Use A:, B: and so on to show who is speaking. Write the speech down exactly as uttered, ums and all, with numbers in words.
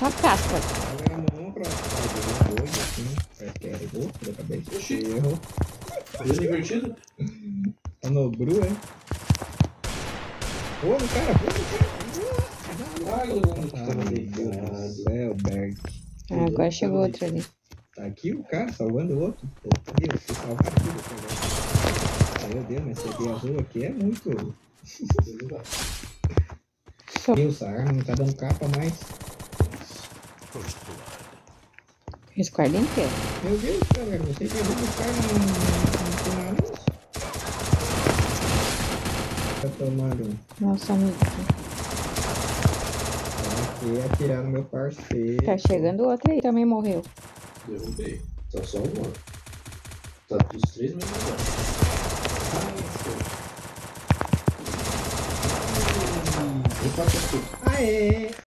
A: sua casca.
B: Joga a mão pra fazer dois assim. Parece que era gol da cabeça.
C: Oxi.
B: Errou.
C: Fazendo invertido?
B: Tá no Bru, hein? Pô, no cara, pô, no cara.
C: Ai, eu não
B: Ah,
C: tava
B: meu Deus do
C: ligado.
B: céu, Berg.
A: Ah, agora chegou outro ali.
B: Tá aqui o cara salvando o outro. Pô, Deus, fui salvar tudo agora. Meu Deus, mas esse aqui azul aqui é muito.
A: Só
B: Deus, a arma não tá dando capa mais.
A: resguarda inteiro.
B: Meu Deus, cara, você que ajuda os caras não, não tem nada disso. Tá tomando.
A: Nossa, amigo.
B: Tá aqui atirar no meu parceiro.
A: Tá chegando outro aí. Também morreu.
C: Derrubei. Tá só uma. Tá os três mesmo lugar. Eu faço aqui.
B: Aê!